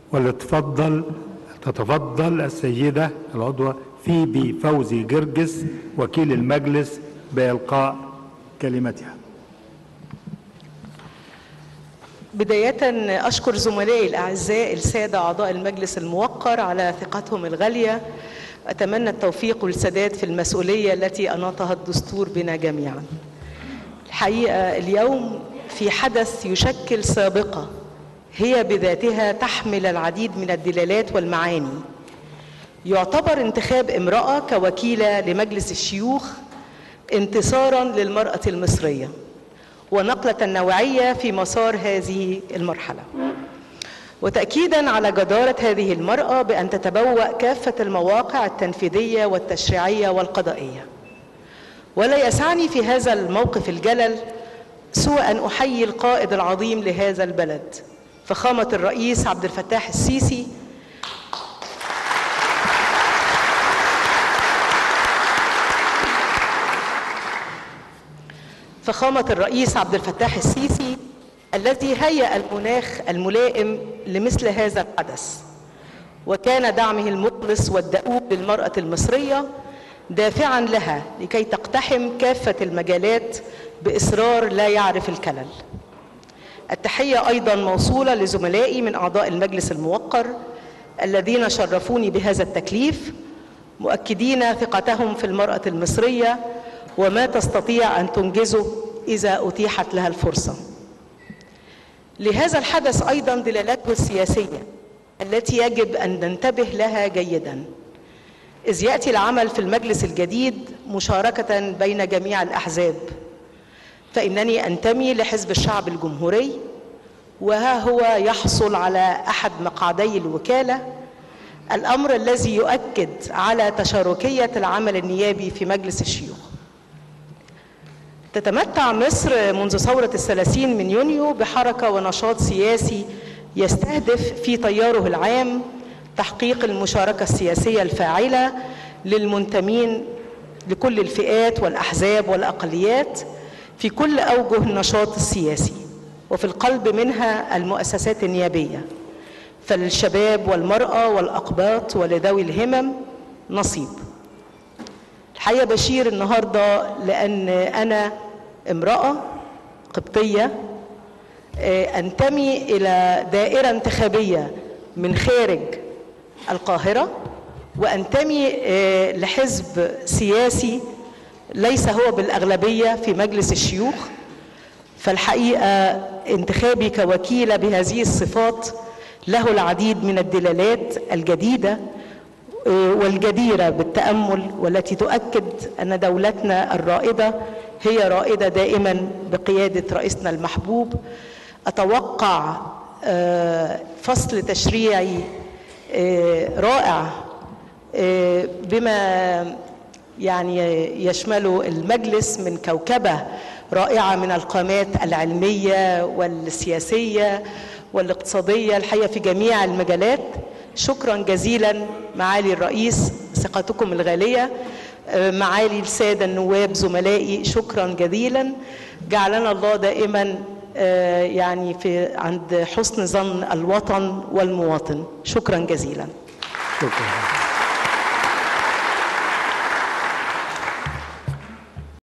تتفضل السيدة العضوة فيبي فوزي جرجس وكيل المجلس بإلقاء كلمتها. بداية أشكر زملائي الأعزاء السادة أعضاء المجلس الموقر على ثقتهم الغالية. أتمنى التوفيق والسداد في المسؤولية التي أناطها الدستور بنا جميعا. الحقيقة اليوم في حدث يشكل سابقة هي بذاتها تحمل العديد من الدلالات والمعاني. يعتبر انتخاب امرأة كوكيلة لمجلس الشيوخ انتصارا للمرأة المصرية ونقلة نوعية في مسار هذه المرحلة، وتأكيدا على جدارة هذه المرأة بأن تتبوأ كافة المواقع التنفيذية والتشريعية والقضائية. ولا يسعني في هذا الموقف الجلل سوى أن أحيي القائد العظيم لهذا البلد فخامة الرئيس عبد الفتاح السيسي الذي هيأ المناخ الملائم لمثل هذا الحدث، وكان دعمه المخلص والدؤوب للمرأة المصرية دافعا لها لكي تقتحم كافة المجالات بإصرار لا يعرف الكلل. التحية أيضا موصولة لزملائي من أعضاء المجلس الموقر الذين شرفوني بهذا التكليف، مؤكدين ثقتهم في المرأة المصرية وما تستطيع أن تنجزه إذا أتيحت لها الفرصة. لهذا الحدث أيضا دلالاته السياسية التي يجب أن ننتبه لها جيدا، إذ يأتي العمل في المجلس الجديد مشاركة بين جميع الأحزاب، فإنني أنتمي لحزب الشعب الجمهوري، وها هو يحصل على أحد مقعدي الوكالة، الأمر الذي يؤكد على تشاركية العمل النيابي في مجلس الشيوخ. تتمتع مصر منذ ثورة 30 يونيو بحركة ونشاط سياسي يستهدف في تياره العام تحقيق المشاركة السياسية الفاعلة للمنتمين لكل الفئات والأحزاب والأقليات في كل أوجه النشاط السياسي، وفي القلب منها المؤسسات النيابية، فللشباب والمرأة والأقباط ولذوي الهمم نصيب. الحقيقة بشير النهاردة لأن أنا امرأة قبطية أنتمي إلى دائرة انتخابية من خارج القاهرة، وأنتمي لحزب سياسي ليس هو بالأغلبية في مجلس الشيوخ. فالحقيقة انتخابي كوكيلة بهذه الصفات له العديد من الدلالات الجديدة والجديرة بالتأمل، والتي تؤكد أن دولتنا الرائدة هي رائدة دائما بقيادة رئيسنا المحبوب. أتوقع فصل تشريعي رائع بما يعني يشمله المجلس من كوكبة رائعة من القامات العلمية والسياسية والاقتصادية الحقيقة في جميع المجالات. شكرا جزيلا معالي الرئيس، ثقتكم الغالية. معالي السادة النواب زملائي، شكرا جزيلا. جعلنا الله دائما يعني عند حسن ظن الوطن والمواطن. شكرا جزيلا. شكرا.